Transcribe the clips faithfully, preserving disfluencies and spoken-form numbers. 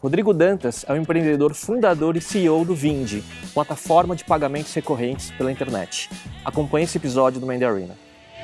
Rodrigo Dantas é um empreendedor fundador e C E O do Vindi, plataforma de pagamentos recorrentes pela internet. Acompanhe esse episódio do Mandy Arena.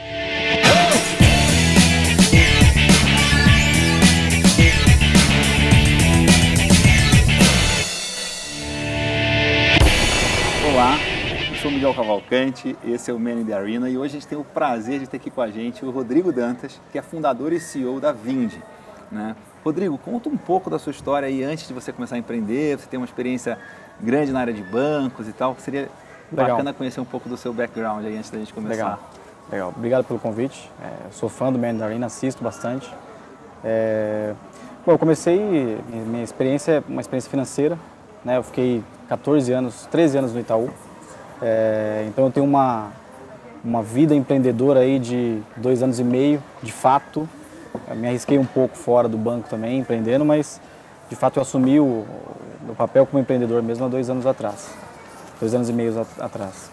Olá, eu sou o Miguel Cavalcante, esse é o Mandy Arena e hoje a gente tem o prazer de ter aqui com a gente o Rodrigo Dantas, que é fundador e C E O da Vindi, né? Rodrigo, conta um pouco da sua história aí antes de você começar a empreender. Você tem uma experiência grande na área de bancos e tal. Seria Legal. bacana conhecer um pouco do seu background aí antes da gente começar. Legal, Legal. Obrigado pelo convite. É, eu sou fã do Mandy Arena, assisto bastante. É... Bom, eu comecei, minha experiência é uma experiência financeira, né? Eu fiquei quatorze anos, treze anos no Itaú. É... Então eu tenho uma, uma vida empreendedora aí de dois anos e meio, de fato. Eu me arrisquei um pouco fora do banco também, empreendendo, mas de fato eu assumi o, o papel como empreendedor mesmo há dois anos atrás, dois anos e meio atrás.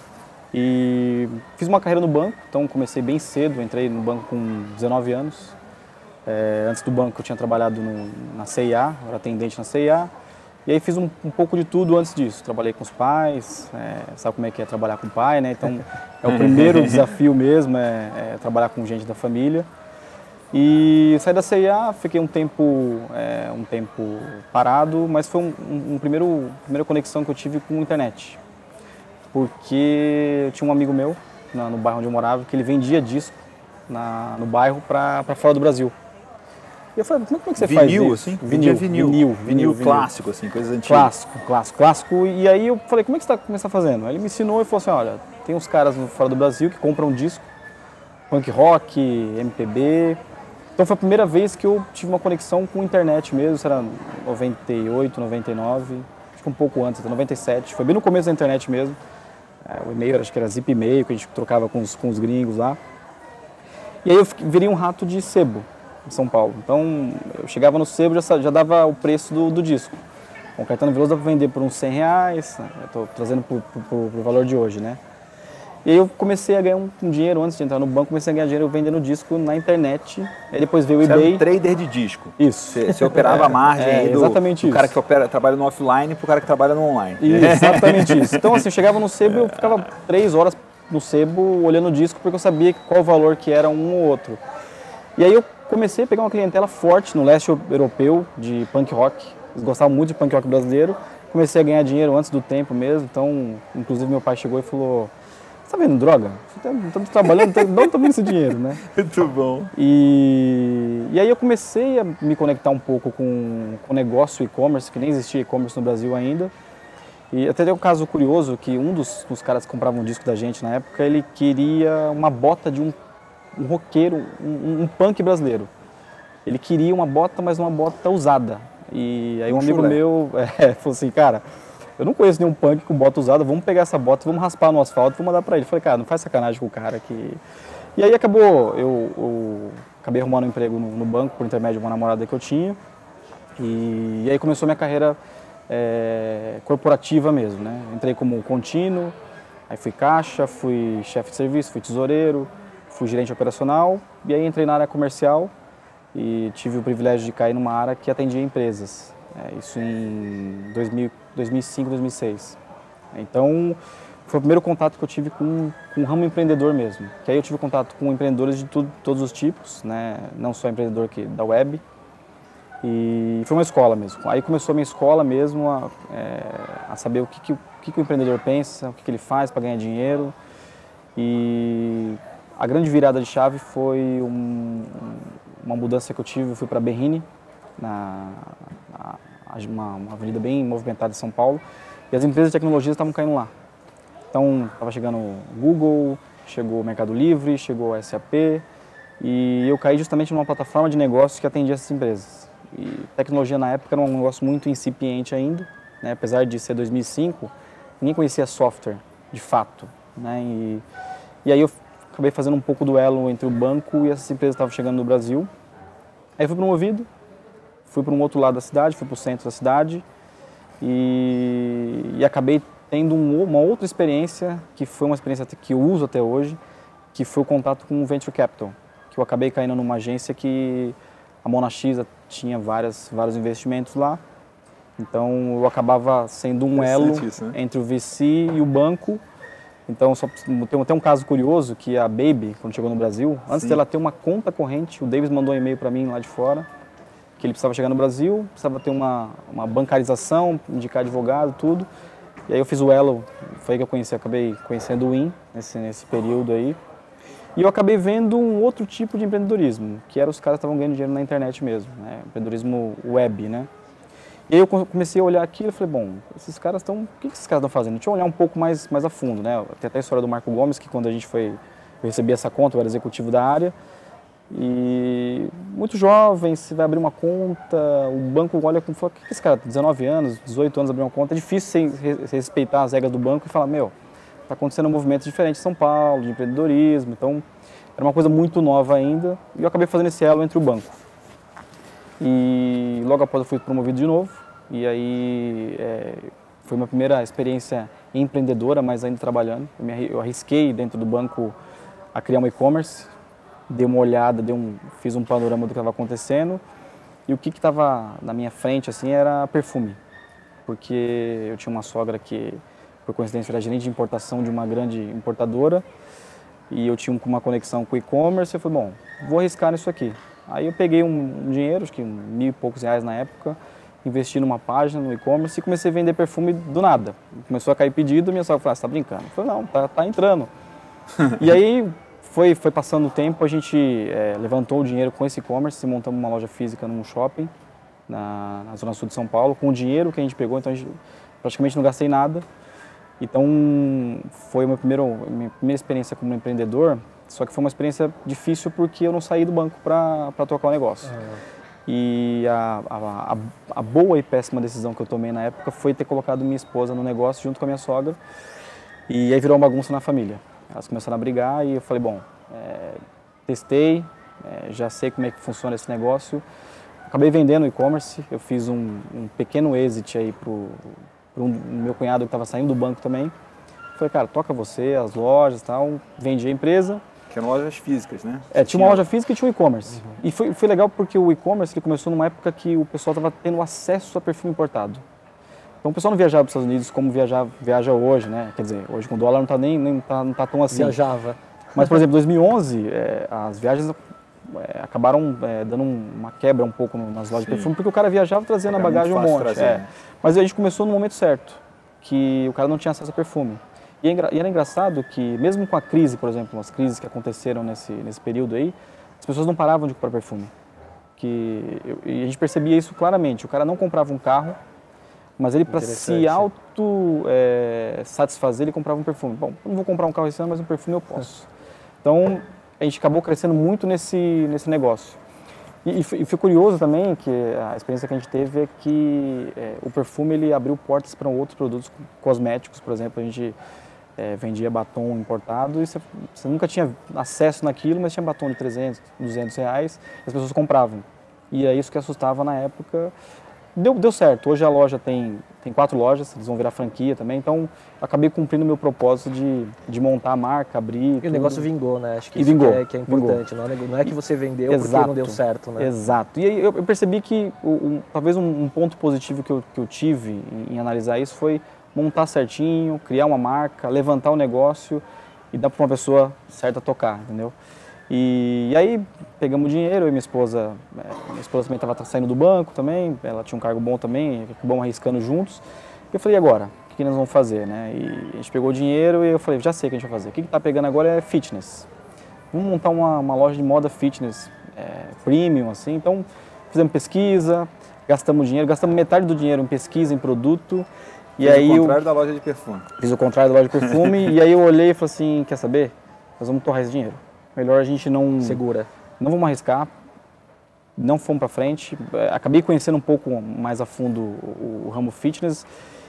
E fiz uma carreira no banco, então comecei bem cedo, entrei no banco com dezenove anos. É, antes do banco eu tinha trabalhado no, na C e A, era atendente na C e A, e aí fiz um, um pouco de tudo antes disso. Trabalhei com os pais, é, sabe como é que é trabalhar com o pai, né? Então é o primeiro desafio mesmo, é, é trabalhar com gente da família. E saí da C e A, fiquei um tempo, é, um tempo parado, mas foi um, um, um primeiro, primeira conexão que eu tive com a internet. Porque eu tinha um amigo meu, na, no bairro onde eu morava, que ele vendia disco na, no bairro para fora do Brasil. E eu falei, como é que você vinil, faz isso? Assim? Vinil, vinil, vinil, vinil, vinil, vinil clássico, assim, coisas antigas. Clássico, clássico, clássico. E aí eu falei, como é que você está começando fazendo? Aí ele me ensinou e falou assim, olha, tem uns caras fora do Brasil que compram disco, punk rock, M P B. Então foi a primeira vez que eu tive uma conexão com a internet mesmo, isso era noventa e oito, noventa e nove, acho que um pouco antes, noventa e sete, foi bem no começo da internet mesmo. É, o e-mail, acho que era Zip e-mail, que a gente trocava com os, com os gringos lá. E aí eu virei um rato de sebo em São Paulo. Então eu chegava no sebo e já, já dava o preço do, do disco. Com o Caetano Veloso dá para vender por uns cem reais, né? Eu estou trazendo para o valor de hoje, né? E aí eu comecei a ganhar um, um dinheiro, antes de entrar no banco, comecei a ganhar dinheiro vendendo disco na internet. Aí depois veio o Você eBay. era um trader de disco. Isso. Você, você operava a margem é, aí do, exatamente do isso. cara que opera, trabalha no offline para o cara que trabalha no online. Isso, exatamente isso. Então assim, eu chegava no sebo e eu ficava três horas no sebo olhando o disco porque eu sabia qual o valor que era um ou outro. E aí eu comecei a pegar uma clientela forte no leste europeu de punk rock. Eles gostavam muito de punk rock brasileiro. Comecei a ganhar dinheiro antes do tempo mesmo. Então, inclusive meu pai chegou e falou... Você tá vendo droga? Estamos trabalhando, de onde tá vindo esse dinheiro, né? Muito bom. E, e aí eu comecei a me conectar um pouco com o negócio e-commerce, que nem existia e-commerce no Brasil ainda. E até tem um caso curioso que um dos, dos caras que compravam um disco da gente na época, ele queria uma bota de um, um roqueiro, um, um punk brasileiro. Ele queria uma bota, mas uma bota usada. E aí um, um amigo chulé. meu é, falou assim, cara... Eu não conheço nenhum punk com bota usada, vamos pegar essa bota, vamos raspar no asfalto e vamos mandar pra ele. Falei, cara, não faz sacanagem com o cara aqui. E aí acabou, eu, eu acabei arrumando um emprego no, no banco por intermédio de uma namorada que eu tinha. E, e aí começou minha carreira é, corporativa mesmo, né? Entrei como contínuo, aí fui caixa, fui chefe de serviço, fui tesoureiro, fui gerente operacional. E aí entrei na área comercial e tive o privilégio de cair numa área que atendia empresas. É, isso em dois mil, dois mil e cinco, dois mil e seis. Então, foi o primeiro contato que eu tive com, com o ramo empreendedor mesmo. Que aí eu tive contato com empreendedores de tudo, todos os tipos, né? Não só empreendedor que, da web. E foi uma escola mesmo. Aí começou a minha escola mesmo a, é, a saber o que, que, o que, que o empreendedor pensa, o que, que ele faz para ganhar dinheiro. E a grande virada de chave foi um, uma mudança que eu tive. Eu fui para Berrini, na, na Uma, uma avenida bem movimentada de São Paulo, e as empresas de tecnologia estavam caindo lá. Então, estava chegando o Google, chegou o Mercado Livre, chegou a S A P, e eu caí justamente numa plataforma de negócios que atendia essas empresas. E tecnologia na época era um negócio muito incipiente ainda, né? Apesar de ser dois mil e cinco, ninguém conhecia software, de fato, né? E, e aí eu acabei fazendo um pouco do elo entre o banco e essas empresas que estavam chegando no Brasil. Aí eu fui promovido, fui para um outro lado da cidade, fui para o centro da cidade e, e acabei tendo um, uma outra experiência, que foi uma experiência que eu uso até hoje, que foi o contato com o Venture Capital, que eu acabei caindo numa agência que a Monax tinha várias, vários investimentos lá Então eu acabava sendo um elo isso, né? entre o V C e o banco. Então só, tem até um caso curioso que a Baby, quando chegou no Brasil, antes Sim. dela ter uma conta corrente, o Davis mandou um e-mail para mim lá de fora, que ele precisava chegar no Brasil, precisava ter uma, uma bancarização, indicar advogado, tudo. E aí eu fiz o elo, foi aí que eu conheci, acabei conhecendo o Win nesse, nesse período aí. E eu acabei vendo um outro tipo de empreendedorismo, que era os caras que estavam ganhando dinheiro na internet mesmo, né? Empreendedorismo web, né? E aí eu comecei a olhar aquilo e falei, bom, esses caras estão, o que esses caras estão fazendo? Deixa eu olhar um pouco mais, mais a fundo, né? Tem até a história do Marco Gomes, que quando a gente foi, eu recebi essa conta, eu era executivo da área, e muito jovem, você vai abrir uma conta, o banco olha com fala, o que esse cara, dezenove anos, dezoito anos abrir uma conta, é difícil você respeitar as regras do banco e falar, meu, está acontecendo um movimento diferente em São Paulo, de empreendedorismo, então era uma coisa muito nova ainda, e eu acabei fazendo esse elo entre o banco. E logo após eu fui promovido de novo, e aí é, foi minha primeira experiência empreendedora, mas ainda trabalhando. Eu, me, eu arrisquei dentro do banco a criar um e-commerce, dei uma olhada, dei um, fiz um panorama do que estava acontecendo, e o que estava na minha frente assim era perfume, porque eu tinha uma sogra que, por coincidência, era gerente de importação de uma grande importadora, e eu tinha uma conexão com o e-commerce, eu falei, bom, vou arriscar nisso aqui. Aí eu peguei um, um dinheiro, acho que mil e poucos reais na época, investi numa página no e-commerce e comecei a vender perfume do nada. Começou a cair pedido, minha sogra falou, ah, você tá brincando? Eu falei, não, tá, tá entrando. E aí foi, foi passando o tempo, a gente é, levantou o dinheiro com esse e-commerce, montamos uma loja física num shopping na, na zona sul de São Paulo, com o dinheiro que a gente pegou, então a gente praticamente não gastei nada. Então foi a minha primeira, minha primeira experiência como empreendedor. Só que foi uma experiência difícil porque eu não saí do banco para tocar o negócio. É. E a, a, a boa e péssima decisão que eu tomei na época foi ter colocado minha esposa no negócio junto com a minha sogra. E aí virou uma bagunça na família. Elas começaram a brigar e eu falei, bom, é, testei, é, já sei como é que funciona esse negócio. Acabei vendendo o e-commerce, eu fiz um, um pequeno exit aí para o um, meu cunhado que estava saindo do banco também. Falei, cara, toca você, as lojas e tal, vendi a empresa. Que eram lojas físicas, né? É, tinha uma loja física e tinha um e-commerce. Uhum. E foi, foi legal porque o e-commerce começou numa época que o pessoal estava tendo acesso a perfume importado. Então o pessoal não viajava para os Estados Unidos como viaja, viaja hoje, né? Quer dizer, hoje com o dólar não está nem, nem tá, não tá tão assim. Viajava. Mas, por exemplo, em dois mil e onze, é, as viagens é, acabaram é, dando uma quebra um pouco nas lojas Sim. de perfume, porque o cara viajava trazendo na bagagem um monte. Trazer, é. né? Mas a gente começou no momento certo, que o cara não tinha acesso a perfume. E era engraçado que, mesmo com a crise, por exemplo, as crises que aconteceram nesse, nesse período aí, as pessoas não paravam de comprar perfume. Que, eu, e a gente percebia isso claramente. O cara não comprava um carro, mas ele, para se auto é, satisfazer, ele comprava um perfume. Bom, eu não vou comprar um carro esse ano, mas um perfume eu posso. Então, a gente acabou crescendo muito nesse, nesse negócio. E, e foi curioso também que a experiência que a gente teve é que é, o perfume ele abriu portas para outros produtos cosméticos, por exemplo, a gente é, vendia batom importado e você, você nunca tinha acesso naquilo, mas tinha batom de trezentos, duzentos reais e as pessoas compravam. E é isso que assustava na época. Deu, deu certo, hoje a loja tem, tem quatro lojas, eles vão virar franquia também, então acabei cumprindo o meu propósito de, de montar a marca, abrir. E tudo. o negócio vingou, né? Acho que e isso vingou, que é, que é importante, não é, não é que você vendeu Exato. porque não deu certo, né? Exato. E aí eu, eu percebi que o, um, talvez um, um ponto positivo que eu, que eu tive em, em analisar isso foi montar certinho, criar uma marca, levantar o negócio e dar para uma pessoa certa tocar, entendeu? E, e aí pegamos o dinheiro, eu e minha esposa, é, minha esposa também estava saindo do banco também, ela tinha um cargo bom também, acabamos arriscando juntos. E eu falei, e agora? O que nós vamos fazer, né? E a gente pegou o dinheiro e eu falei, já sei o que a gente vai fazer. O que está pegando agora é fitness. Vamos montar uma, uma loja de moda fitness é, premium, assim. Então, fizemos pesquisa, gastamos dinheiro, gastamos metade do dinheiro em pesquisa, em produto. E Fiz aí o contrário eu, da loja de perfume. Fiz o contrário da loja de perfume e aí eu olhei e falei assim, quer saber? Nós vamos torrar esse dinheiro. Melhor a gente não... Segura. Não vamos arriscar, não fomos para frente. Acabei conhecendo um pouco mais a fundo o, o ramo fitness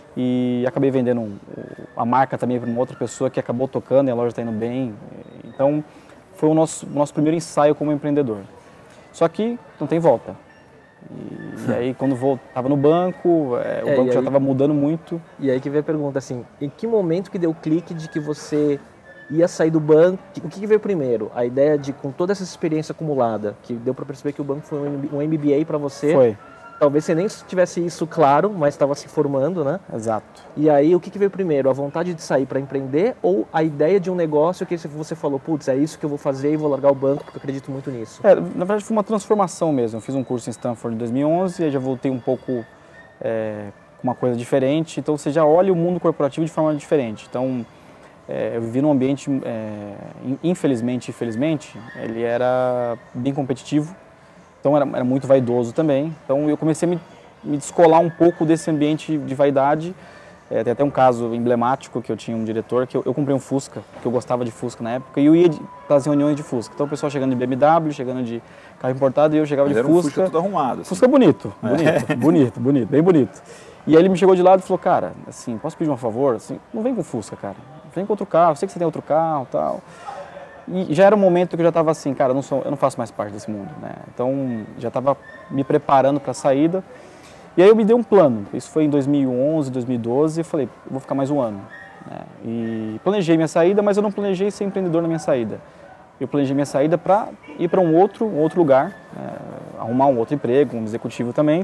e acabei vendendo um, a marca também para uma outra pessoa que acabou tocando e a loja está indo bem. Então, foi o nosso, o nosso primeiro ensaio como empreendedor. Só que não tem volta. E, e aí, quando estava no banco, é, o é, banco já aí, estava mudando muito. E aí que vem a pergunta, assim, em que momento que deu o clique de que você ia sair do banco? O que, que veio primeiro? A ideia de, com toda essa experiência acumulada, que deu para perceber que o banco foi um M B A para você. Foi. talvez você nem tivesse isso claro, mas estava se formando, né? Exato. E aí, o que, que veio primeiro? A vontade de sair para empreender ou a ideia de um negócio que você falou, putz, é isso que eu vou fazer e vou largar o banco porque eu acredito muito nisso? É, na verdade, foi uma transformação mesmo. Eu fiz um curso em Stanford em dois mil e onze e aí já voltei um pouco é, com uma coisa diferente. Então, você já olha o mundo corporativo de forma diferente. Então, é, eu vivi num ambiente, é, infelizmente, infelizmente, ele era bem competitivo. Então era, era muito vaidoso também. Então eu comecei a me, me descolar um pouco desse ambiente de vaidade. É, tem até um caso emblemático que eu tinha um diretor, que eu, eu comprei um Fusca, que eu gostava de Fusca na época, e eu ia para as reuniões de Fusca. Então o pessoal chegando de B M W, chegando de carro importado, e eu chegava Mas de era um Fusca. Fusca tudo arrumado. Assim. Fusca bonito, bonito, é. bonito, bonito, bem bonito. E aí ele me chegou de lado e falou, cara, assim, posso pedir um favor? Assim, não vem com Fusca, cara. Vem com outro carro, eu sei que você tem outro carro e tal. E já era um momento que eu já estava assim, cara, eu não, sou, eu não faço mais parte desse mundo, né? Então, já estava me preparando para a saída. E aí eu me dei um plano. Isso foi em dois mil e onze, dois mil e doze, eu falei, eu vou ficar mais um ano. Né? E planejei minha saída, mas eu não planejei ser empreendedor na minha saída. Eu planejei minha saída para ir para um outro, um outro lugar, né? Arrumar um outro emprego, um executivo também.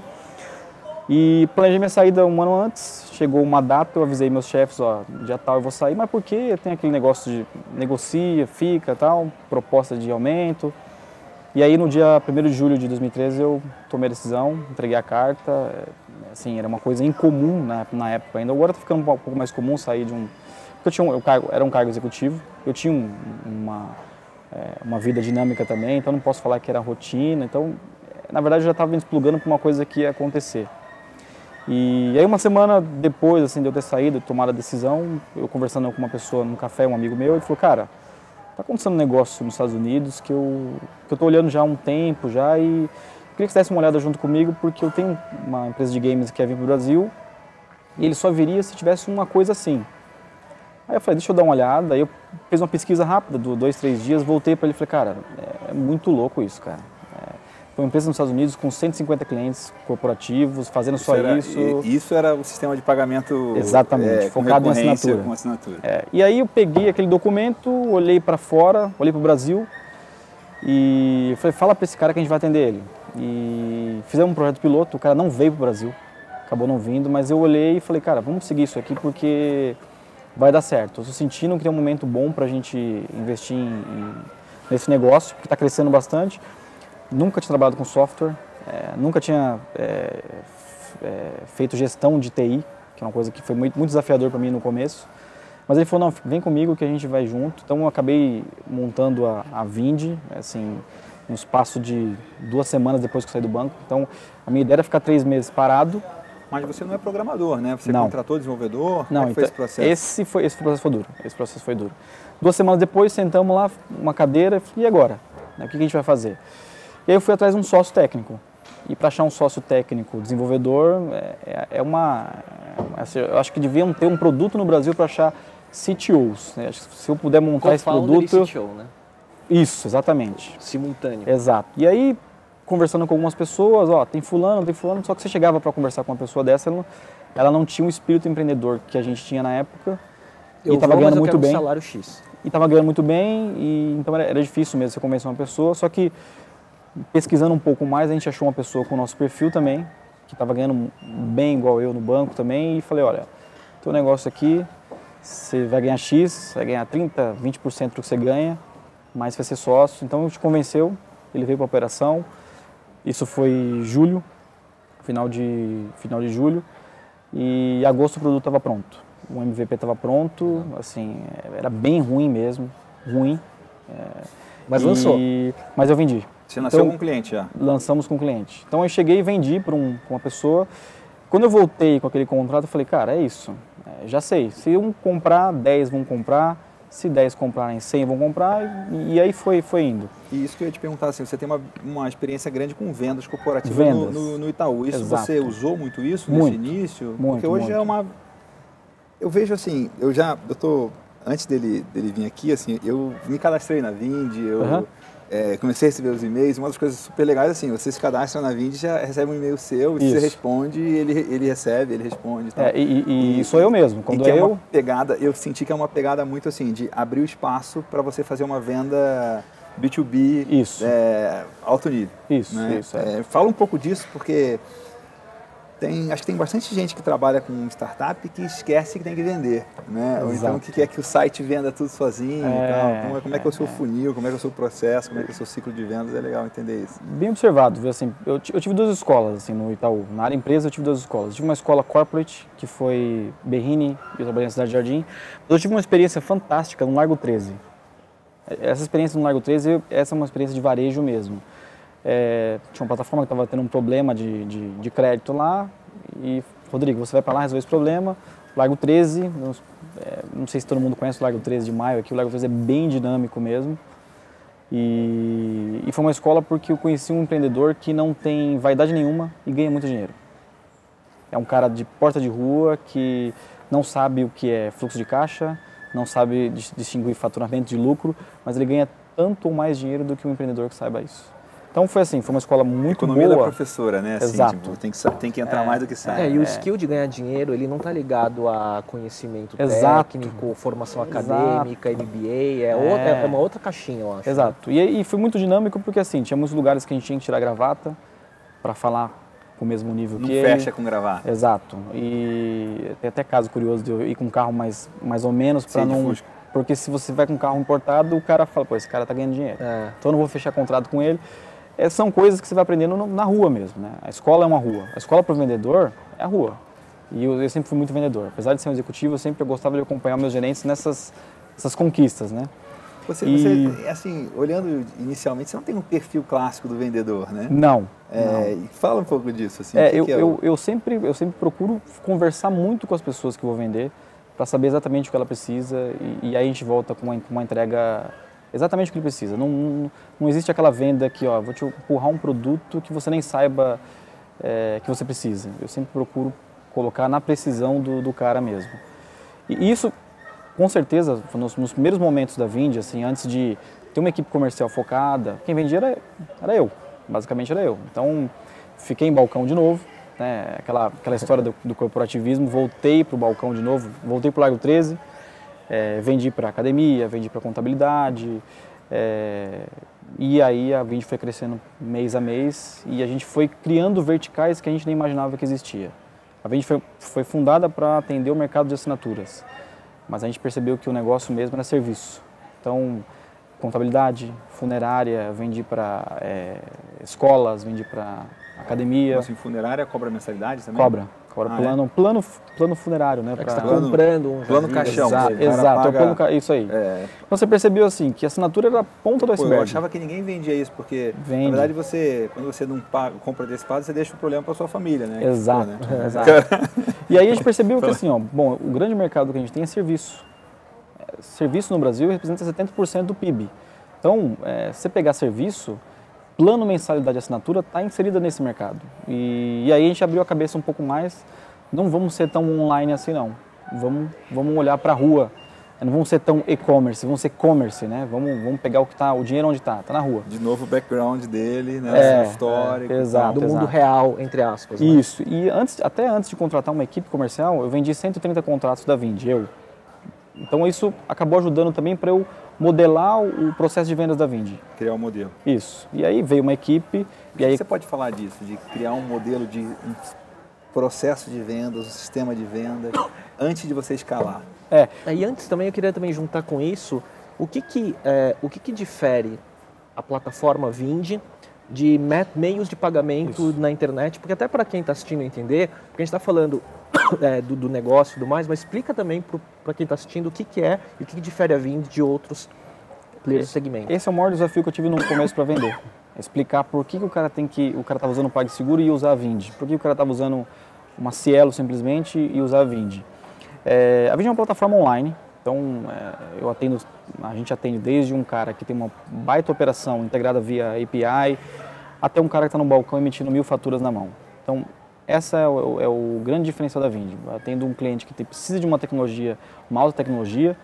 E planejei minha saída um ano antes, chegou uma data, eu avisei meus chefes, ó, dia tal eu vou sair, mas por quê? Tem aquele negócio de negocia, fica, tal, proposta de aumento. E aí no dia primeiro de julho de dois mil e treze eu tomei a decisão, entreguei a carta, assim, era uma coisa incomum na, na época ainda, agora está ficando um pouco mais comum sair de um... Porque eu tinha um, eu cargo, era um cargo executivo, eu tinha um, uma, é, uma vida dinâmica também, então não posso falar que era rotina, então na verdade eu já estava me desplugando para uma coisa que ia acontecer. E aí uma semana depois assim, de eu ter saído, de tomar a decisão, eu conversando com uma pessoa num café, um amigo meu, ele falou, cara, tá acontecendo um negócio nos Estados Unidos que eu que eu tô olhando já há um tempo já e queria que você desse uma olhada junto comigo porque eu tenho uma empresa de games que quer vir pro Brasil e ele só viria se tivesse uma coisa assim. Aí eu falei, deixa eu dar uma olhada, aí eu fiz uma pesquisa rápida, dois, três dias, voltei para ele e falei, cara, é, é muito louco isso, cara. Foi uma empresa nos Estados Unidos com cento e cinquenta clientes corporativos, fazendo isso só era, isso. Isso era o sistema de pagamento Exatamente, é, focado em assinatura. Com assinatura. É, e aí eu peguei aquele documento, olhei para fora, olhei para o Brasil e falei, fala para esse cara que a gente vai atender ele. E fizemos um projeto piloto, o cara não veio para o Brasil, acabou não vindo, mas eu olhei e falei, cara, vamos seguir isso aqui porque vai dar certo. Eu estou sentindo que tem um momento bom para a gente investir em, em, nesse negócio, porque está crescendo bastante. Nunca tinha trabalhado com software, é, nunca tinha é, é, feito gestão de T I, que é uma coisa que foi muito, muito desafiador para mim no começo. Mas ele falou, não, vem comigo que a gente vai junto. Então eu acabei montando a, a Vindi, assim, no espaço de duas semanas depois que eu saí do banco. Então a minha ideia era ficar três meses parado. Mas você não é programador, né? Você não. contratou desenvolvedor? Não, Como é que foi então, esse processo? Esse, foi, esse processo foi duro, esse processo foi duro. Duas semanas depois, sentamos lá, uma cadeira, e agora? O que a gente vai fazer? E aí eu fui atrás de um sócio técnico. E para achar um sócio técnico desenvolvedor, é, é uma... É, eu acho que deviam ter um produto no Brasil para achar C T Os. Né? Se eu puder montar esse produto... E C T O, né? Isso, exatamente. Simultâneo. Exato. E aí, conversando com algumas pessoas, ó, tem fulano, tem fulano, só que você chegava para conversar com uma pessoa dessa, ela não, ela não tinha o espírito empreendedor que a gente tinha na época. Eu e estava ganhando eu muito quero bem. Um salário X. E estava ganhando muito bem, e então era, era difícil mesmo você convencer uma pessoa, só que pesquisando um pouco mais, a gente achou uma pessoa com o nosso perfil também, que estava ganhando bem igual eu no banco também, e falei, olha, teu negócio aqui, você vai ganhar X, vai ganhar trinta, vinte por cento do que você ganha, mas vai ser sócio, então te convenceu, ele veio para a operação, isso foi julho, final de, final de julho, e em agosto o produto estava pronto, o M V P estava pronto, assim, era bem ruim mesmo, ruim. É, mas e, lançou? Mas eu vendi. Você nasceu então, com um cliente já? Lançamos com um cliente. Então eu cheguei e vendi para um, uma pessoa. Quando eu voltei com aquele contrato, eu falei, cara, é isso. É, já sei, se um comprar, dez vão comprar. Se dez comprarem, cem vão comprar. E, e aí foi, foi indo. E isso que eu ia te perguntar, assim, você tem uma, uma experiência grande com vendas corporativas vendas. No, no, no Itaú. Isso Exato. Você usou muito isso muito, nesse início? Muito, Porque hoje muito. é uma... Eu vejo assim, eu já, eu tô... Antes dele, dele vir aqui, assim, eu me cadastrei na Vindi, eu... Uhum. É, comecei a receber os e-mails, uma das coisas super legais, assim, você se cadastra na Vindi, já recebe um e-mail seu, e você responde, ele, ele recebe, ele responde e tal. É, e, e, e sou eu mesmo, quando e que eu... é uma pegada, eu senti que é uma pegada muito assim, de abrir o espaço para você fazer uma venda B dois B isso. É, alto nível. Isso, né? isso. É. É, fala um pouco disso, porque Tem, acho que tem bastante gente que trabalha com startup que esquece que tem que vender, né? Ou então que quer que o site venda tudo sozinho é, e tal. Como, como é que é o seu funil, como é que é o seu processo, como é que é o seu ciclo de vendas, é legal entender isso. Bem observado, viu? Assim, eu, eu tive duas escolas assim, no Itaú. Na área empresa eu tive duas escolas. Eu tive uma escola corporate, que foi Berrini, eu trabalhei na Cidade Jardim. Eu tive uma experiência fantástica no Largo treze. Essa experiência no Largo treze, essa é uma experiência de varejo mesmo. É, tinha uma plataforma que estava tendo um problema de, de, de crédito lá e, Rodrigo, você vai para lá resolver esse problema. Largo treze, não, é, não sei se todo mundo conhece o Largo treze de Maio, aqui o Largo treze é bem dinâmico mesmo. E, e foi uma escola porque eu conheci um empreendedor que não tem vaidade nenhuma e ganha muito dinheiro. É um cara de porta de rua que não sabe o que é fluxo de caixa, não sabe distinguir faturamento de lucro, mas ele ganha tanto ou mais dinheiro do que um empreendedor que saiba isso. Então foi assim, foi uma escola muito Economia boa. da professora, né? Assim, Exato. Tipo, tem, que, tem que entrar é, mais do que sai. É, e o skill de ganhar dinheiro, ele não está ligado a conhecimento Exato. técnico, formação Exato. acadêmica, M B A, é, é. Outra, é uma outra caixinha, eu acho. Exato. E, e foi muito dinâmico porque assim, tinha muitos lugares que a gente tinha que tirar a gravata para falar com o mesmo nível não que ele. Não fecha com gravata. Exato. E tem até caso curioso de eu ir com um carro mais, mais ou menos para não... Fusca. Porque se você vai com um carro importado, o cara fala, pô, esse cara tá ganhando dinheiro. É. Então eu não vou fechar contrato com ele. É, são coisas que você vai aprendendo no, na rua mesmo, né? A escola é uma rua. A escola para o vendedor é a rua. E eu, eu sempre fui muito vendedor. Apesar de ser um executivo, eu sempre gostava de acompanhar meus gerentes nessas essas conquistas, né? Você, e... você, assim, olhando inicialmente, você não tem um perfil clássico do vendedor, né? Não. É, não. Fala um pouco disso, assim. É, que eu, que é eu, o... eu, sempre, eu sempre procuro conversar muito com as pessoas que eu vou vender para saber exatamente o que ela precisa e, e aí a gente volta com uma, com uma entrega exatamente o que ele precisa. Não, não, não existe aquela venda que, ó, vou te empurrar um produto que você nem saiba é, que você precisa. Eu sempre procuro colocar na precisão do, do cara mesmo. E isso, com certeza, nos, nos primeiros momentos da Vindi, assim, antes de ter uma equipe comercial focada, quem vendia era, era eu, basicamente era eu. Então, fiquei em balcão de novo, né, aquela, aquela história do, do corporativismo, voltei para o balcão de novo, voltei para o Largo treze, É, vendi para academia, vendi para contabilidade, é, e aí a Vindi foi crescendo mês a mês e a gente foi criando verticais que a gente nem imaginava que existia. A Vindi foi, foi fundada para atender o mercado de assinaturas, mas a gente percebeu que o negócio mesmo era serviço. Então, contabilidade, funerária, vendi para é, escolas, vendi para academia. Assim, funerária cobra mensalidade também? Cobra. Agora, ah, plano, é? plano, plano funerário, né? É pra... que você está comprando um plano caixão. Exato, exato paga... é plano, isso aí. É. Então você percebeu assim, que a assinatura era a ponta do iceberg. Eu achava que ninguém vendia isso, porque Vende. na verdade você, quando você não paga, compra antecipado, você deixa o problema para sua família, né? Exato, ficou, né? Exato. E aí a gente percebeu que assim, ó, bom, o grande mercado que a gente tem é serviço. Serviço no Brasil representa setenta por cento do P I B. Então, é, se você pegar serviço, plano mensalidade de assinatura está inserida nesse mercado. E, e aí a gente abriu a cabeça um pouco mais, não vamos ser tão online assim não, vamos, vamos olhar para a rua, não vamos ser tão e-commerce, vamos ser commerce, né? Vamos, vamos pegar o que tá, o dinheiro onde está, está na rua. De novo o background dele, né? É, o histórico. É, exato, do mundo exato. real, entre aspas. Né? Isso, e antes, até antes de contratar uma equipe comercial, eu vendi cento e trinta contratos da Vindi, eu. Então isso acabou ajudando também para eu modelar o processo de vendas da Vindi. Criar um modelo. Isso. E aí veio uma equipe... O que e aí... você pode falar disso, de criar um modelo de um processo de vendas, um sistema de vendas, antes de você escalar? É. E antes também eu queria também juntar com isso, o que que, é, o que, que difere a plataforma Vindi de meios de pagamento isso. na internet? Porque até para quem está assistindo entender, porque a gente está falando é, do, do negócio e tudo mais, mas explica também para quem está assistindo o que, que é e o que, que difere a Vindi de outros players do segmento. Esse é o maior desafio que eu tive no começo para vender. Explicar por que, que o cara tem que o cara estava usando o PagSeguro e usar a Vindi. Por que o cara estava usando uma Cielo simplesmente e usar a Vindi. É, a Vindi é uma plataforma online, então é, eu atendo, a gente atende desde um cara que tem uma baita operação integrada via A P I, até um cara que está no balcão emitindo mil faturas na mão. Então, essa é o, é o grande diferencial da Vindi. Eu atendo um cliente que tem, precisa de uma tecnologia, uma alta tecnologia,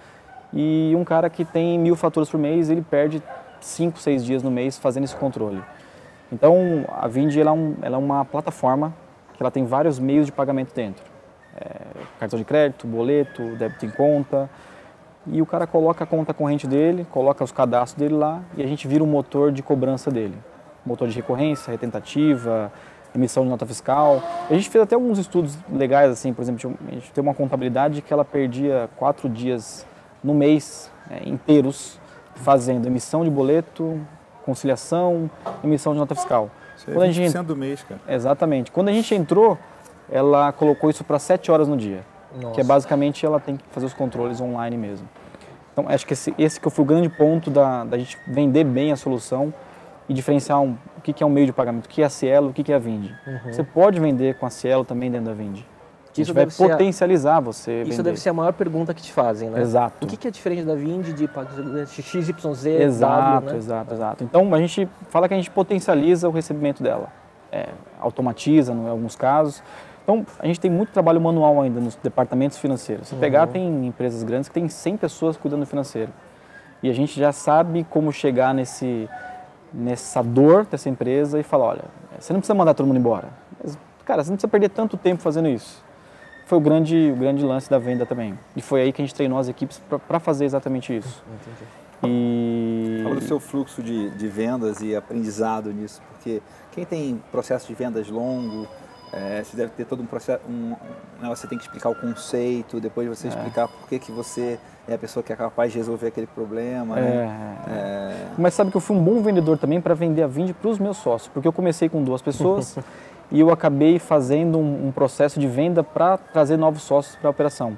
e um cara que tem mil faturas por mês, ele perde cinco, seis dias no mês fazendo esse controle. Então, a Vindi ela é, um, ela é uma plataforma que ela tem vários meios de pagamento dentro. É, cartão de crédito, boleto, débito em conta, e o cara coloca a conta corrente dele, coloca os cadastros dele lá e a gente vira o motor de cobrança dele. Motor de recorrência, retentativa, emissão de nota fiscal. A gente fez até alguns estudos legais, assim, por exemplo, a gente tem uma contabilidade que ela perdia quatro dias no mês, é, inteiros, fazendo emissão de boleto, conciliação, emissão de nota fiscal. Isso é vinte por cento do mês, cara. Exatamente. Quando a gente entrou, ela colocou isso para sete horas no dia, Nossa. que é basicamente ela tem que fazer os controles online mesmo. Então, acho que esse, esse que foi o grande ponto da, da gente vender bem a solução e diferenciar um, o que, que é um meio de pagamento, o que é a Cielo, o que, que é a Vindi. Uhum. Você pode vender com a Cielo também dentro da Vindi. Isso vai potencializar a, você Isso vender. deve ser a maior pergunta que te fazem, né? Exato. O que, que é diferente da Vindi de X Y Z, Exato, W, né? exato, exato. Então, a gente fala que a gente potencializa o recebimento dela. É, automatiza, em alguns casos. Então, a gente tem muito trabalho manual ainda nos departamentos financeiros. Se uhum. pegar, tem empresas grandes que tem cem pessoas cuidando do financeiro. E a gente já sabe como chegar nesse, nessa dor dessa empresa e falar, olha, você não precisa mandar todo mundo embora. Mas, cara, você não precisa perder tanto tempo fazendo isso. Foi o grande, o grande lance da venda também. E foi aí que a gente treinou as equipes para fazer exatamente isso. Entendi. E... Fala do seu fluxo de, de vendas e aprendizado nisso, porque quem tem processo de vendas longo, é, você deve ter todo um processo, um, um, você tem que explicar o conceito, depois você é. explicar por que, que você é a pessoa que é capaz de resolver aquele problema. É, né? é. É... Mas sabe que eu fui um bom vendedor também para vender a Vindi para os meus sócios, porque eu comecei com duas pessoas e eu acabei fazendo um, um processo de venda para trazer novos sócios para a operação.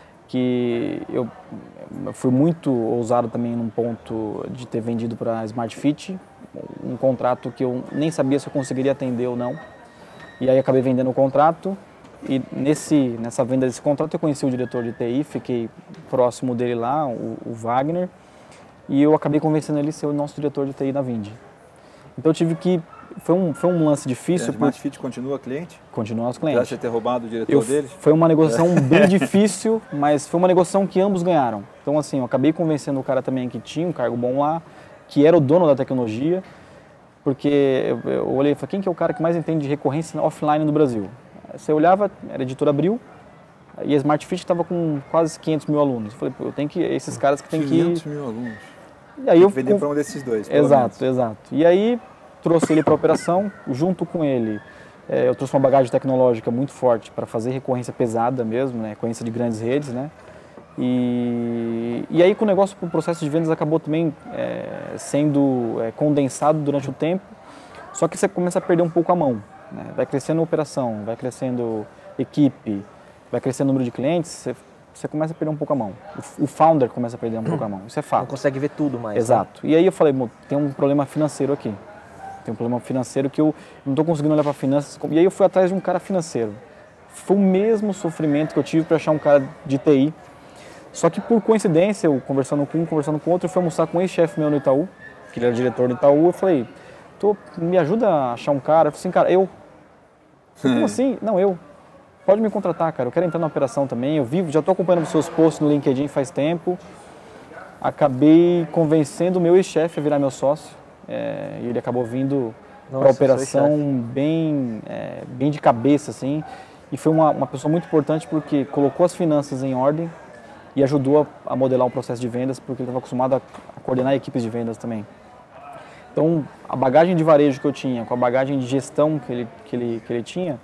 Que eu fui muito ousado também num ponto de ter vendido para a Smart Fit, um contrato que eu nem sabia se eu conseguiria atender ou não. E aí acabei vendendo o contrato e nesse, nessa venda desse contrato eu conheci o diretor de T I, fiquei próximo dele lá, o, o Wagner, e eu acabei convencendo ele a ser o nosso diretor de T I da Vindi. Então eu tive que... Foi um, foi um lance difícil. A Smart Fit continua cliente? Continua os clientes. Já você ter roubado o diretor eu, deles? Foi uma negociação é. bem difícil, mas foi uma negociação que ambos ganharam. Então assim, eu acabei convencendo o cara também que tinha um cargo bom lá, que era o dono da tecnologia, porque eu, eu olhei e falei, quem que é o cara que mais entende de recorrência offline no Brasil? Você olhava, era a editora Abril, e a Smart Fit estava com quase quinhentos mil alunos. Eu falei, pô, eu tenho que, esses caras que tem que... quinhentos mil alunos. E aí eu vender para um desses dois. Exato, exato. E aí trouxe ele para a operação, junto com ele é, eu trouxe uma bagagem tecnológica muito forte para fazer recorrência pesada mesmo, né, recorrência de grandes redes, né? E, e aí com o negócio, o processo de vendas acabou também é, sendo é, condensado durante o tempo, só que você começa a perder um pouco a mão, né? Vai crescendo a operação, vai crescendo equipe, vai crescendo o número de clientes, você, você começa a perder um pouco a mão. O, o founder começa a perder um pouco a mão, isso é fato. Não consegue ver tudo mais. Exato. Né? E aí eu falei, tem um problema financeiro aqui. Tem um problema financeiro que eu não estou conseguindo olhar para finanças. E aí eu fui atrás de um cara financeiro. Foi o mesmo sofrimento que eu tive para achar um cara de T I. Só que por coincidência, eu conversando com um, conversando com outro, eu fui almoçar com um ex-chefe meu no Itaú, que ele era diretor do Itaú. Eu falei, Tô, me ajuda a achar um cara. Eu falei assim, cara, eu. Como assim? Não, eu. Pode me contratar, cara. Eu quero entrar na operação também. Eu vivo, já estou acompanhando os seus posts no LinkedIn faz tempo. Acabei convencendo o meu ex-chefe a virar meu sócio. É, e ele acabou vindo para a operação bem, é, bem de cabeça, assim. E foi uma, uma pessoa muito importante porque colocou as finanças em ordem e ajudou a, a modelar o processo de vendas, porque ele estava acostumado a, a coordenar equipes de vendas também. Então, a bagagem de varejo que eu tinha, com a bagagem de gestão que ele, que ele, que ele tinha,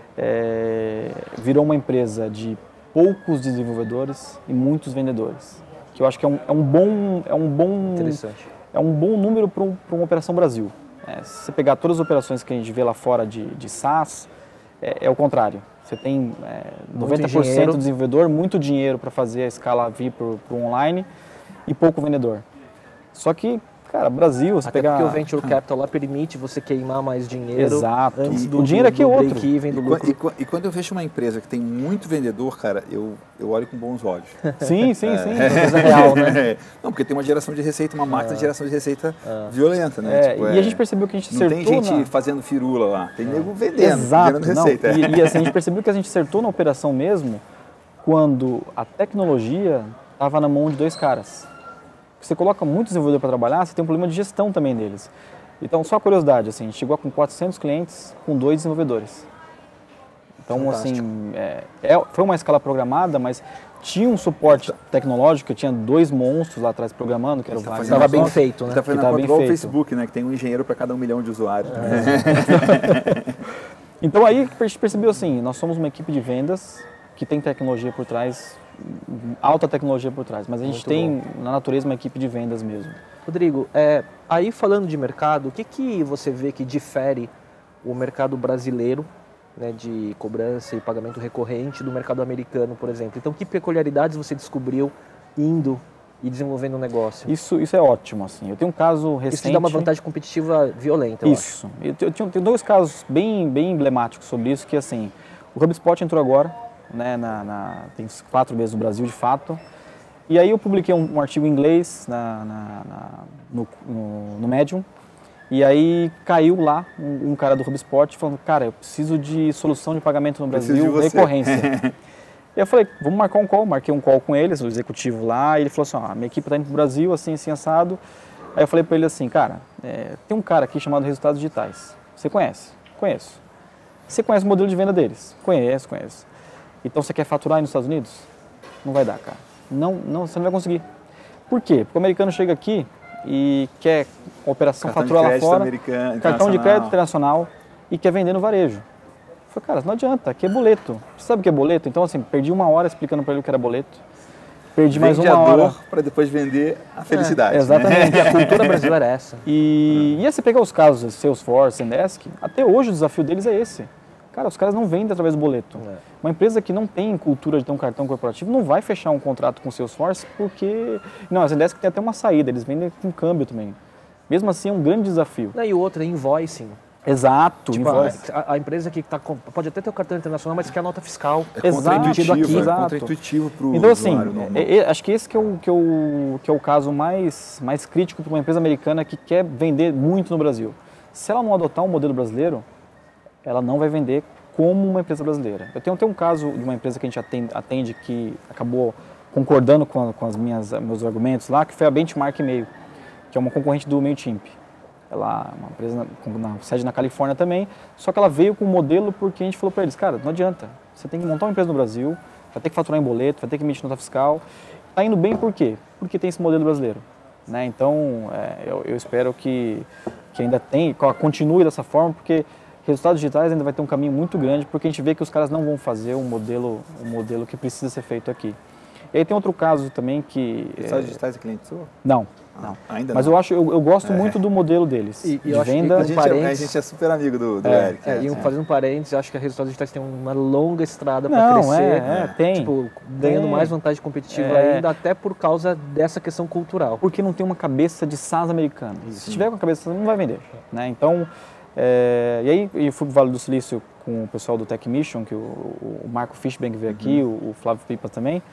é, virou uma empresa de poucos desenvolvedores e muitos vendedores. Que eu acho que é um, é um bom... É um bom Interessante. É um bom número para um, uma operação Brasil. É, se você pegar todas as operações que a gente vê lá fora de, de SaaS, é, é o contrário. Você tem é, noventa por cento do desenvolvedor, muito dinheiro para fazer a escala vir para o online e pouco vendedor. Só que, cara, Brasil, você Até pegar... porque o Venture Capital lá permite você queimar mais dinheiro. Exato. Antes do, o dinheiro aqui é outro. Do e, do e, e quando eu vejo uma empresa que tem muito vendedor, cara, eu, eu olho com bons olhos. Sim, sim, é. sim. É coisa real, né? Não, porque tem uma geração de receita, uma máquina é. de geração de receita é. violenta, né? É, tipo, e é, a gente percebeu que a gente acertou não tem gente na... fazendo firula lá, tem nego é. vendendo, Exato, gerando receita. Não, e, e assim, a gente percebeu que a gente acertou na operação mesmo quando a tecnologia estava na mão de dois caras. Você coloca muito desenvolvedor para trabalhar, você tem um problema de gestão também deles. Então, só curiosidade, assim, a gente chegou com quatrocentos clientes com dois desenvolvedores. Então, Fantástico. assim, é, é, foi uma escala programada, mas tinha um suporte tecnológico, eu tinha dois monstros lá atrás programando, que era o Wagner. Estava bem feito, né? Está fazendo igual o Facebook, né? Que tem um engenheiro para cada um milhão de usuários. É. Então aí a gente percebeu assim, nós somos uma equipe de vendas que tem tecnologia por trás, alta tecnologia por trás, mas a gente Muito tem bom. na natureza uma equipe de vendas mesmo. Rodrigo, é, aí falando de mercado, o que, que você vê que difere o mercado brasileiro, né, de cobrança e pagamento recorrente do mercado americano, por exemplo? Então, que peculiaridades você descobriu indo e desenvolvendo um negócio? Isso, isso é ótimo, assim. Eu tenho um caso recente... Isso te dá uma vantagem competitiva violenta, eu Isso. Acho. Eu, eu tenho, tenho dois casos bem, bem emblemáticos sobre isso, que assim, o HubSpot entrou agora, né, na, na, tem quatro meses no Brasil, de fato, e aí eu publiquei um, um artigo em inglês na, na, na, no, no, no Medium, e aí caiu lá um, um cara do HubSpot falando, cara, eu preciso de solução de pagamento no Brasil, recorrência. E eu falei, vamos marcar um call, marquei um call com eles, o executivo lá, e ele falou assim, ó, minha equipe está indo para o Brasil, assim, assim, assado. Aí eu falei para ele assim, cara, é, tem um cara aqui chamado Resultados Digitais, você conhece? Conheço. Você conhece o modelo de venda deles? Conheço, conheço. Então você quer faturar aí nos Estados Unidos? Não vai dar, cara. Não, não, você não vai conseguir. Por quê? Porque o americano chega aqui e quer operação cartão faturar lá fora, cartão de crédito internacional e quer vender no varejo. Eu falei, cara, não adianta, aqui é boleto. Você sabe o que é boleto? Então, assim, perdi uma hora explicando para ele o que era boleto. Perdi mais uma hora. para depois vender a felicidade. É, exatamente. Né? E a cultura brasileira é essa. E, e aí você pegar os casos Salesforce, Zendesk, até hoje o desafio deles é esse. Cara, os caras não vendem através do boleto. É. Uma empresa que não tem cultura de ter um cartão corporativo não vai fechar um contrato com o Salesforce porque... Não, a Zendesk tem até uma saída, eles vendem com câmbio também. Mesmo assim, é um grande desafio. Não, e o outro é invoicing. Exato. Tipo, a, a empresa que tá, pode até ter o cartão internacional, mas quer a nota fiscal. É contra-intuitivo, aqui. É contra-intuitivo para o então, assim, é, é, acho que esse que é o, que é o, que é o caso mais, mais crítico para uma empresa americana que quer vender muito no Brasil. Se ela não adotar um modelo brasileiro, ela não vai vender como uma empresa brasileira. Eu tenho até um caso de uma empresa que a gente atende, atende que acabou concordando com, a, com as minhas meus argumentos lá, que foi a Benchmark Email, que é uma concorrente do MailChimp. Ela é uma empresa na, na sede na Califórnia também, só que ela veio com um modelo porque a gente falou para eles, cara, não adianta, você tem que montar uma empresa no Brasil, vai ter que faturar em boleto, vai ter que emitir nota fiscal. Está indo bem por quê? Porque tem esse modelo brasileiro. Né? Então, é, eu, eu espero que, que ainda tem, continue dessa forma, porque resultados digitais ainda vai ter um caminho muito grande, porque a gente vê que os caras não vão fazer um modelo, um modelo que precisa ser feito aqui. E aí tem outro caso também que... Resultados é... digitais é cliente seu? Não. Ah, não. Ainda Mas não. eu acho, eu, eu gosto é. muito do modelo deles. E, e de eu acho venda. Que a, gente parentes... é, a gente é super amigo do, do é, Eric. É, é, e é. fazendo um parênteses, eu acho que a Resultados Digitais tem uma longa estrada para crescer. É, é, tem. Tipo, ganhando tem. mais vantagem competitiva é. ainda, até por causa dessa questão cultural. Porque não tem uma cabeça de SaaS americano. Isso. Se tiver uma cabeça, não vai vender. Né? Então, é, e aí eu fui para o Vale do Silício com o pessoal do Tech Mission, que o, o Marco Fishbank veio aqui, uhum. o, o Flávio Pipa também.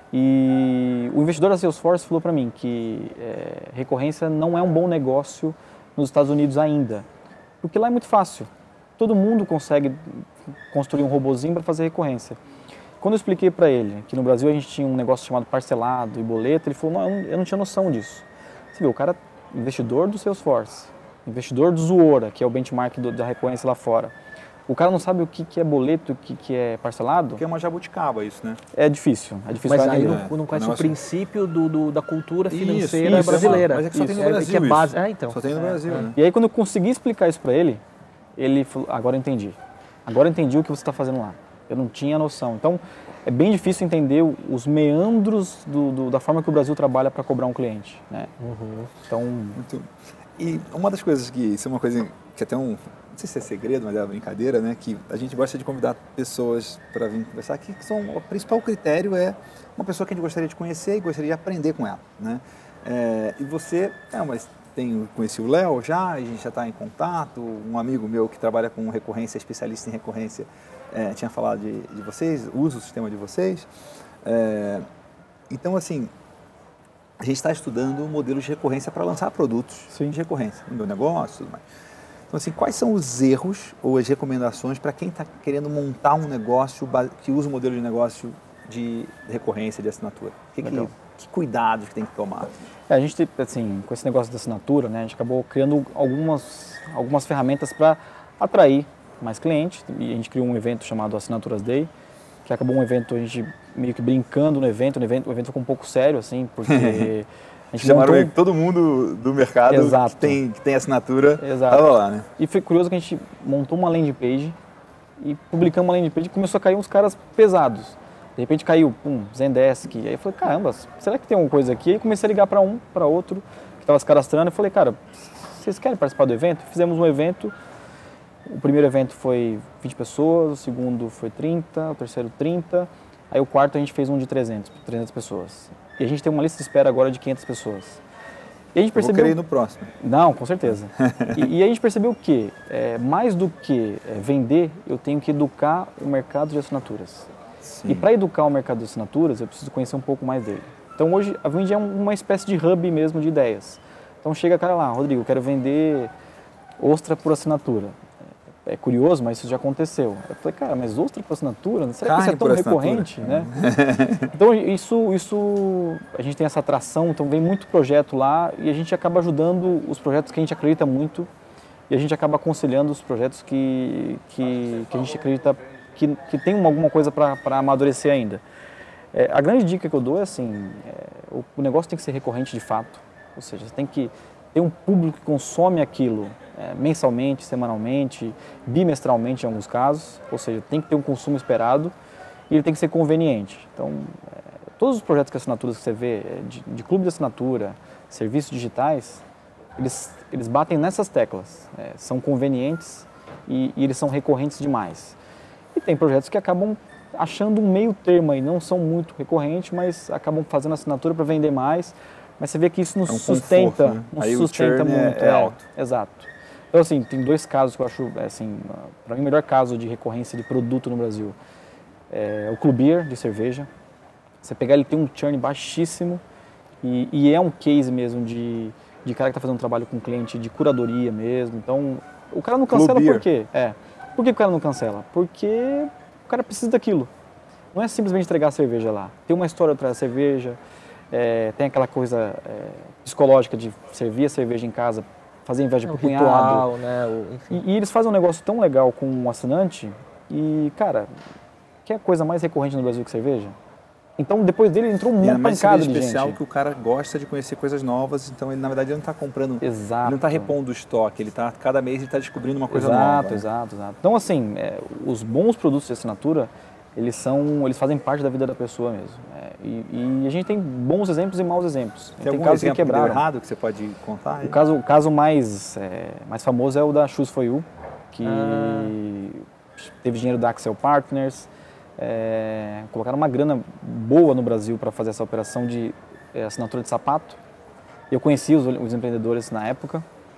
E o investidor da Salesforce falou para mim que é, recorrência não é um bom negócio nos Estados Unidos ainda, porque lá é muito fácil. Todo mundo consegue construir um robozinho para fazer recorrência. Quando eu expliquei para ele que no Brasil a gente tinha um negócio chamado parcelado e boleto, ele falou, não, eu não, eu não tinha noção disso. Você vê, o cara investidor do Salesforce, investidor do Zuora, que é o benchmark do, da recorrência lá fora. O cara não sabe o que, que é boleto, o que, que é parcelado. Porque é uma jabuticaba isso, né? É difícil, é difícil. Mas aí não, não, não conhece é. o princípio do, do, da cultura financeira isso, isso, brasileira. Mas é que só isso. tem no Brasil é, que é base... isso. É, então. Só tem no é, Brasil, é. né? E aí quando eu consegui explicar isso para ele, ele falou, agora eu entendi. Agora eu entendi o que você está fazendo lá. Eu não tinha noção. Então, é bem difícil entender os meandros do, do, da forma que o Brasil trabalha para cobrar um cliente. Né? Uhum. Então... Muito... E uma das coisas que, isso é uma coisa que até um, não sei se é segredo, mas é uma brincadeira, né? Que a gente gosta de convidar pessoas para vir conversar aqui, que são, o principal critério é uma pessoa que a gente gostaria de conhecer e gostaria de aprender com ela, né? É, e você, é, mas tem, conheci o Léo já, a gente já está em contato, um amigo meu que trabalha com recorrência, especialista em recorrência, é, tinha falado de, de vocês, usa o sistema de vocês. É, então, assim, a gente está estudando modelos de recorrência para lançar produtos Sim. de recorrência no meu negócio e tudo mais. Então, assim, quais são os erros ou as recomendações para quem está querendo montar um negócio que usa o modelo de negócio de recorrência, de assinatura? Que, que, que cuidados que tem que tomar? É, a gente, assim, com esse negócio de assinatura, né, a gente acabou criando algumas, algumas ferramentas para atrair mais clientes. E a gente criou um evento chamado Assinaturas Day, que acabou um evento, a gente meio que brincando no evento, no evento o evento ficou um pouco sério, assim, porque a gente chamaram montou... todo mundo do mercado Exato. que tem, que tem assinatura, Exato. estava lá, né? E foi curioso que a gente montou uma landing page e publicamos uma landing page e começou a cair uns caras pesados. De repente caiu, pum, Zendesk. Aí eu falei, caramba, será que tem alguma coisa aqui? Aí comecei a ligar para um, para outro, que estava se cadastrando. Eu falei, cara, vocês querem participar do evento? Fizemos um evento. O primeiro evento foi vinte pessoas, o segundo foi trinta, o terceiro trinta. Aí o quarto a gente fez um de trezentas, trezentas pessoas. E a gente tem uma lista de espera agora de quinhentas pessoas. E a gente percebeu... Vou querer ir no próximo. Não, com certeza. e, e a gente percebeu que, é, mais do que é, vender, eu tenho que educar o mercado de assinaturas. Sim. E para educar o mercado de assinaturas, eu preciso conhecer um pouco mais dele. Então hoje a Vind é uma espécie de hub mesmo de ideias. Então chega cara lá, Rodrigo, eu quero vender ostra por assinatura. É curioso, mas isso já aconteceu. Eu falei, cara, mas ostra por assinatura? Será que isso é tão recorrente? Né? Então isso, isso, a gente tem essa atração, então vem muito projeto lá e a gente acaba ajudando os projetos que a gente acredita muito e a gente acaba aconselhando os projetos que, que, que a gente acredita que, que tem alguma coisa para amadurecer ainda. É, a grande dica que eu dou é assim, é, o, o negócio tem que ser recorrente de fato, ou seja, você tem que ter um público que consome aquilo é, mensalmente, semanalmente, bimestralmente em alguns casos, ou seja, tem que ter um consumo esperado e ele tem que ser conveniente. Então, é, todos os projetos de assinaturas que você vê, de, de clube de assinatura, serviços digitais, eles, eles batem nessas teclas, é, são convenientes e, e eles são recorrentes demais. E tem projetos que acabam achando um meio termo aí, não são muito recorrentes, mas acabam fazendo assinatura para vender mais, mas você vê que isso não é um sustenta, conforto, né? não Aí sustenta o churn muito. É, é alto. Exato. Então, assim, tem dois casos que eu acho, assim, para mim, o melhor caso de recorrência de produto no Brasil é o Club Beer de cerveja. Você pegar, ele tem um churn baixíssimo e, e é um case mesmo de, de cara que está fazendo um trabalho com cliente de curadoria mesmo. Então, o cara não cancela por quê? É. Por que o cara não cancela? Porque o cara precisa daquilo. Não é simplesmente entregar a cerveja lá. Tem uma história atrás da cerveja, é, tem aquela coisa é, psicológica de servir a cerveja em casa, fazer inveja é, pro o cunhado. ritual, né? O, enfim. E, e eles fazem um negócio tão legal com um assinante e, cara, quer coisa mais recorrente no Brasil que cerveja? Então, depois dele, entrou uma pancada de gente. É especial que o cara gosta de conhecer coisas novas, então ele, na verdade, ele não está comprando, exato. Ele não está repondo o estoque, ele tá, cada mês ele está descobrindo uma coisa exato, nova. Exato, exato, exato. Então, assim, é, os bons produtos de assinatura, eles são, eles fazem parte da vida da pessoa mesmo. É, e, e a gente tem bons exemplos e maus exemplos. Tem, tem algum casos exemplo que quebraram. Que deu errado que você pode contar? Aí? O caso, o caso mais, é, mais famoso é o da Shoes for You, que ah. teve dinheiro da Axel Partners, é, colocaram uma grana boa no Brasil para fazer essa operação de é, assinatura de sapato. Eu conheci os, os empreendedores na época,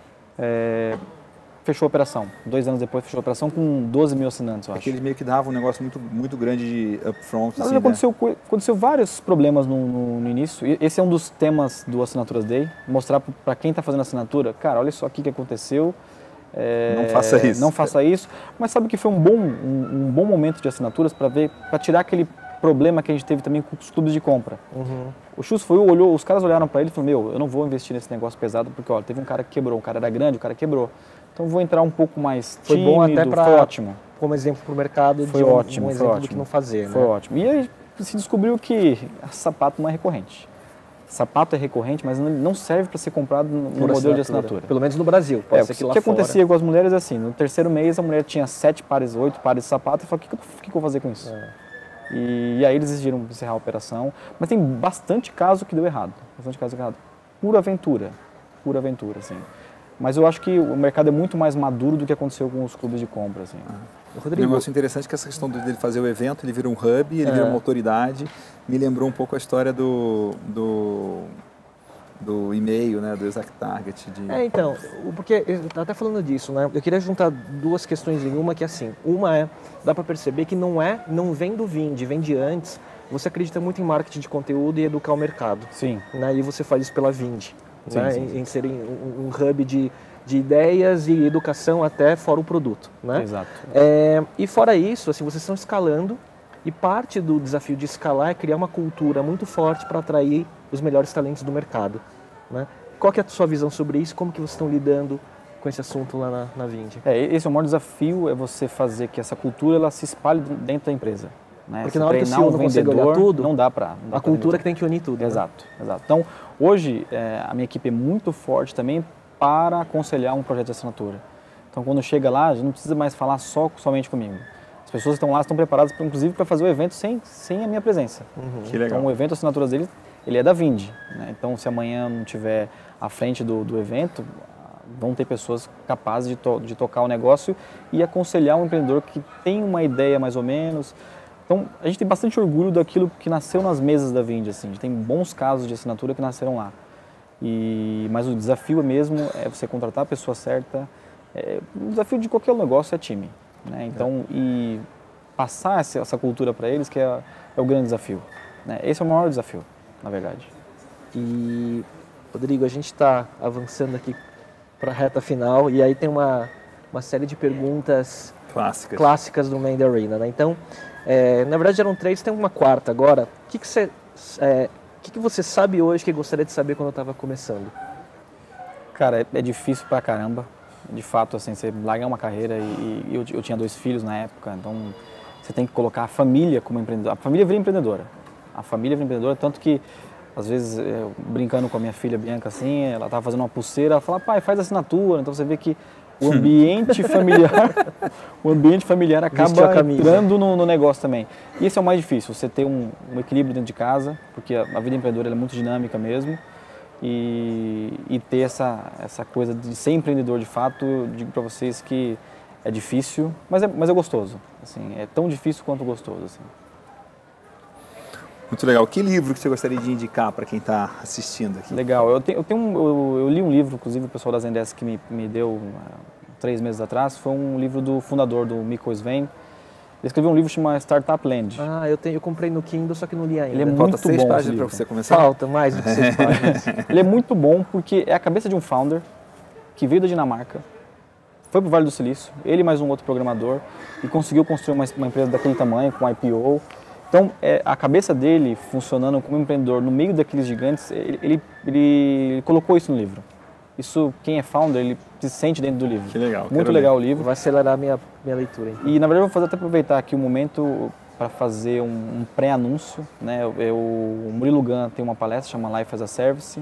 é, fechou a operação. Dois anos depois fechou a operação com doze mil assinantes, eu acho. É que eles meio que davam um negócio muito, muito grande de upfront. Mas assim, aconteceu, né? aconteceu vários problemas no, no, no início. E esse é um dos temas do Assinaturas Day, mostrar para quem está fazendo assinatura, cara, olha só aqui que aconteceu. É, não faça isso. Não faça isso. Mas sabe que foi um bom, um, um bom momento de assinaturas para ver, para tirar aquele problema que a gente teve também com os clubes de compra. Uhum. O Shoes foi olhou, os caras olharam para ele e falaram, meu, eu não vou investir nesse negócio pesado porque, olha, teve um cara que quebrou, um cara era grande, o cara quebrou. Então vou entrar um pouco mais foi tímido, bom até pra, foi ótimo. Como exemplo para o mercado, foi de um, ótimo, um exemplo foi do ótimo. que não fazer. Foi né? ótimo. E aí se descobriu que sapato não é recorrente. Sapato é recorrente, mas não serve para ser comprado no Por modelo assinatura. de assinatura. Pelo menos no Brasil, pode é, ser que lá lá O que fora. acontecia com as mulheres é assim, no terceiro mês a mulher tinha sete pares, oito pares de sapato, e falou, o que, que, que, que eu vou fazer com isso? É. E, e aí eles decidiram encerrar a operação, mas tem bastante caso que deu errado, bastante caso que deu errado. Pura aventura, pura aventura, assim. Mas eu acho que o mercado é muito mais maduro do que aconteceu com os clubes de compra, assim. Ah. Rodrigo, um negócio interessante é que essa questão dele fazer o evento, ele vira um hub, ele é. vira uma autoridade, me lembrou um pouco a história do... do... do e-mail, né, do Exact Target. De... É, então, porque, até falando disso, né, eu queria juntar duas questões em uma, que é assim, uma é, dá para perceber que não é, não vem do Vind, vem de antes, você acredita muito em marketing de conteúdo e educar o mercado. Sim. Né, e você faz isso pela Vind, sim, né, sim, em, sim. em ser um, um hub de, de ideias e educação até fora o produto, né? Exato. É, e fora isso, assim, vocês estão escalando, e parte do desafio de escalar é criar uma cultura muito forte para atrair os melhores talentos do mercado. Né? Qual que é a sua visão sobre isso? Como que vocês estão lidando com esse assunto lá na, na Vind? É, esse é o maior desafio, é você fazer que essa cultura ela se espalhe dentro da empresa. Né? Porque se na hora que o C E O um não consegue olhar tudo, não dá para... A cultura que tem que unir tudo. Exato, né? exato. Então, hoje, é, a minha equipe é muito forte também para aconselhar um projeto de assinatura. Então, quando chega lá, a gente não precisa mais falar só somente comigo. As pessoas que estão lá estão preparadas, pra, inclusive, para fazer o evento sem, sem a minha presença. Uhum. Que legal. Então, o evento, assinaturas dele, ele é da Vindi, né? Então, se amanhã não tiver à frente do, do evento, vão ter pessoas capazes de, to, de tocar o negócio e aconselhar um empreendedor que tem uma ideia mais ou menos. Então, a gente tem bastante orgulho daquilo que nasceu nas mesas da Vindi, assim. A gente tem bons casos de assinatura que nasceram lá. E, mas o desafio mesmo é você contratar a pessoa certa. É, o desafio de qualquer negócio é time, né? Então, é. e passar essa, essa cultura para eles que é, é o grande desafio, né? Esse é o maior desafio, na verdade. E, Rodrigo, a gente está avançando aqui para a reta final e aí tem uma, uma série de perguntas clássicas, clássicas do Mandy Arena, né? Então, é, na verdade eram três, tem uma quarta agora. O que, que, você, é, que, que você sabe hoje que gostaria de saber quando eu estava começando? Cara, é, é difícil pra caramba. De fato, assim, você largar uma carreira e, e eu, eu tinha dois filhos na época, então você tem que colocar a família como empreendedora. A família vira empreendedora. A família vira empreendedora, tanto que, às vezes, eu, brincando com a minha filha Bianca, assim, ela estava fazendo uma pulseira, ela fala, pai, faz assinatura. Então você vê que o ambiente familiar, o ambiente familiar acaba entrando no, no negócio também. E esse é o mais difícil, você ter um, um equilíbrio dentro de casa, porque a, a vida empreendedora é muito dinâmica mesmo. E, e ter essa, essa coisa de ser empreendedor de fato, eu digo para vocês que é difícil, mas é, mas é gostoso. Assim, é tão difícil quanto gostoso. Assim. Muito legal. Que livro que você gostaria de indicar para quem está assistindo aqui? Legal. Eu, tenho, eu, tenho um, eu, eu li um livro, inclusive o pessoal da Zendesk que me, me deu uh, três meses atrás, foi um livro do fundador, do Mikko Sven. Ele escreveu um livro chamado Startup Land. Ah, eu, tenho, eu comprei no Kindle, só que não li ainda. Ele é Falta muito seis bom páginas para você começar? Falta mais do que seis páginas. Ele é muito bom porque é a cabeça de um founder que veio da Dinamarca, foi para o Vale do Silício, ele mais um outro programador, e conseguiu construir uma, uma empresa daquele tamanho, com I P O. Então, é, a cabeça dele funcionando como empreendedor no meio daqueles gigantes, ele, ele, ele colocou isso no livro. Isso, quem é founder, ele se sente dentro do livro. Que legal. Muito legal ler. O livro. Vai acelerar a minha, minha leitura. Então. E, na verdade, eu vou fazer, até aproveitar aqui o um momento para fazer um, um pré-anúncio. Né? Eu, eu, o Murilo Gun tem uma palestra, chama Life as a Service.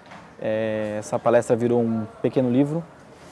É, essa palestra virou um pequeno livro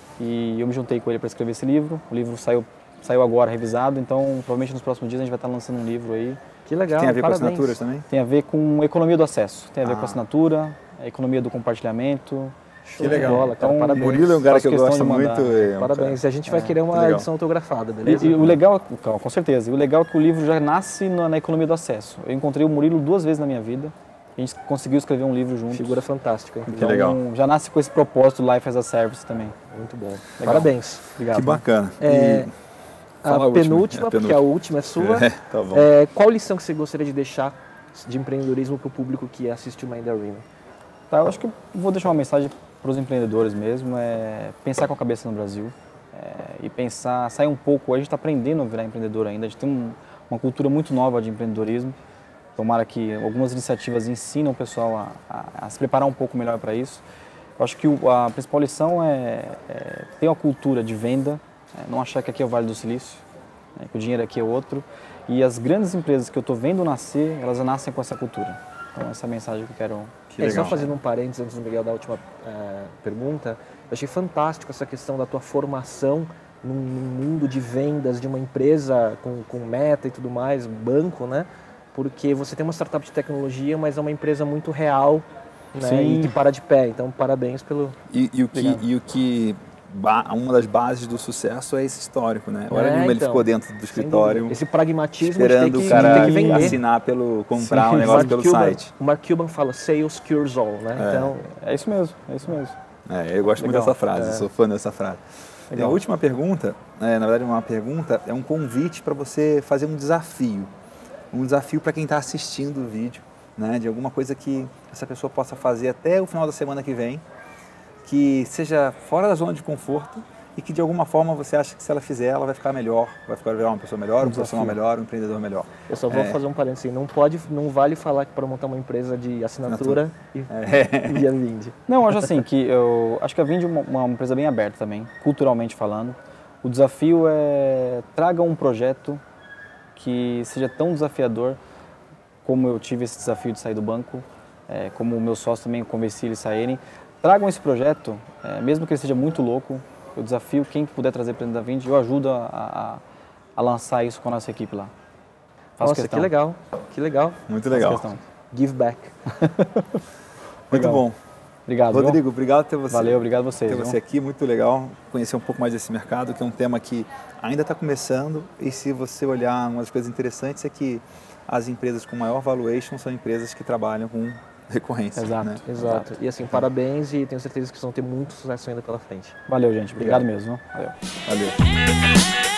e eu me juntei com ele para escrever esse livro. O livro saiu, saiu agora, revisado, então provavelmente nos próximos dias a gente vai estar lançando um livro aí. Que legal, tem a ver parabéns. com assinaturas também? Tem a ver com economia do acesso, tem a ver ah. com assinatura, a economia do compartilhamento. Que legal. Bola, cara, então, parabéns. Murilo é um cara que eu gosto muito. É um parabéns. E a gente vai é, querer uma legal. edição autografada, beleza? E, e o legal, com certeza, e o legal é que o livro já nasce na, na economia do acesso. Eu encontrei o Murilo duas vezes na minha vida. A gente conseguiu escrever um livro juntos. Figura fantástica. Então, que legal. Já nasce com esse propósito Life as a Service também. Muito bom. Legal. Parabéns. Obrigado. Que bacana. É, e... a, a penúltima, é, porque a última é sua. É, tá bom. É, qual lição que você gostaria de deixar de empreendedorismo para o público que assiste o Mandy Arena? Tá, eu acho que eu vou deixar uma mensagem para os empreendedores mesmo, é pensar com a cabeça no Brasil é, e pensar, sair um pouco, a gente está aprendendo a virar empreendedor ainda, a gente tem um, uma cultura muito nova de empreendedorismo, tomara que algumas iniciativas ensinam o pessoal a, a, a se preparar um pouco melhor para isso. Eu acho que o, a principal lição é, é ter uma cultura de venda, é, não achar que aqui é o Vale do Silício, né, que o dinheiro aqui é outro, e as grandes empresas que eu estou vendo nascer, elas nascem com essa cultura. Então essa é a mensagem que eu quero... Que é, só fazendo um parênteses antes do Miguel da última é, pergunta, eu achei fantástico essa questão da tua formação num, num mundo de vendas de uma empresa com, com meta e tudo mais, banco, né? Porque você tem uma startup de tecnologia, mas é uma empresa muito real, né? Sim. E que para de pé. Então, parabéns pelo... E, e o que... E o que... Uma das bases do sucesso é esse histórico, né? Olha é, então, ele ficou dentro do escritório. Esse pragmatismo esperando de ter que, o cara ter que vender. assinar pelo, comprar o um negócio pelo Cuban, site. O Mark Cuban fala sales cures all, né? É, então, é isso mesmo, é isso mesmo. É, eu gosto Legal. muito dessa frase, é. sou fã dessa frase. E a última pergunta, é, na verdade uma pergunta, é um convite para você fazer um desafio. Um desafio para quem está assistindo o vídeo, né? De alguma coisa que essa pessoa possa fazer até o final da semana que vem, que seja fora da zona de conforto, e que de alguma forma você acha que se ela fizer, ela vai ficar melhor, vai ficar virar uma pessoa melhor, um, um profissional melhor, um empreendedor melhor. Eu só vou é. fazer um parênteses, não pode, não vale falar que para montar uma empresa de assinatura e, é. e a Vindi. Não, eu acho assim, que eu acho que a Vindi é uma, uma empresa bem aberta também, culturalmente falando. O desafio é traga um projeto que seja tão desafiador como eu tive esse desafio de sair do banco, é, como o meu sócio também convenci eles a saírem. Tragam esse projeto, é, mesmo que ele seja muito louco. Eu desafio quem puder trazer para dentro da Vindi, eu ajudo a, a, a lançar isso com a nossa equipe lá. Faço Nossa, questão. que legal, que legal. Muito Faço legal. questão. Give back. Muito Legal. bom. Obrigado. Rodrigo, viu? obrigado por ter você. Valeu, obrigado a vocês. Ter viu? você aqui, muito legal conhecer um pouco mais desse mercado, que é um tema que ainda está começando, e se você olhar, uma das coisas interessantes é que as empresas com maior valuation são empresas que trabalham com recorrência. Exato. Né? Exato. E assim, parabéns e tenho certeza que vocês vão ter muito sucesso ainda pela frente. Valeu, gente. Obrigado, mesmo. Valeu. Valeu.